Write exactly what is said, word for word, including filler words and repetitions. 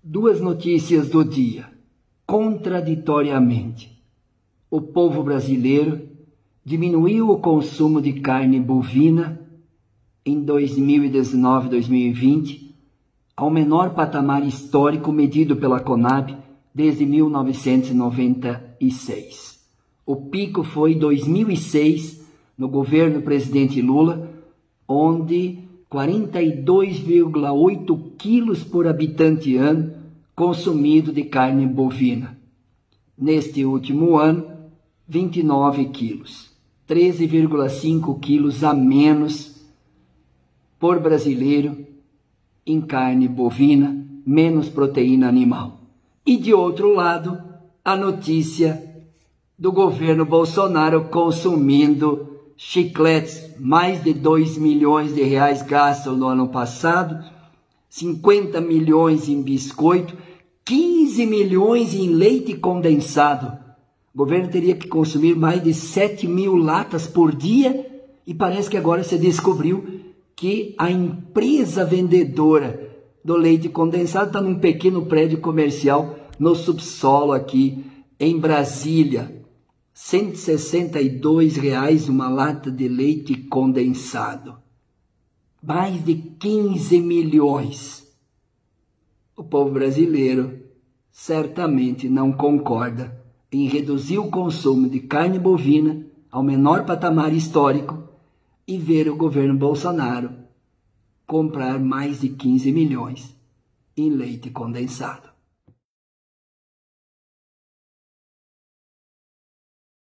Duas notícias do dia. Contraditoriamente, o povo brasileiro diminuiu o consumo de carne bovina em dois mil e dezenove, dois mil e vinte, ao menor patamar histórico medido pela Conab desde mil novecentos e noventa e seis. O pico foi em dois mil e seis, no governo presidente Lula, onde quarenta e dois vírgula oito quilos por habitante ano consumido de carne bovina. Neste último ano, vinte e nove quilos, treze vírgula cinco quilos a menos por brasileiro em carne bovina, menos proteína animal. E de outro lado, a notícia do governo Bolsonaro consumindo chicletes, mais de dois milhões de reais gastos no ano passado, cinquenta milhões em biscoito, quinze milhões em leite condensado. O governo teria que consumir mais de sete mil latas por dia e parece que agora se descobriu que a empresa vendedora do leite condensado está num pequeno prédio comercial no subsolo aqui em Brasília. cento e sessenta e dois reais uma lata de leite condensado. Mais de quinze milhões. O povo brasileiro certamente não concorda em reduzir o consumo de carne bovina ao menor patamar histórico e ver o governo Bolsonaro comprar mais de quinze milhões em leite condensado.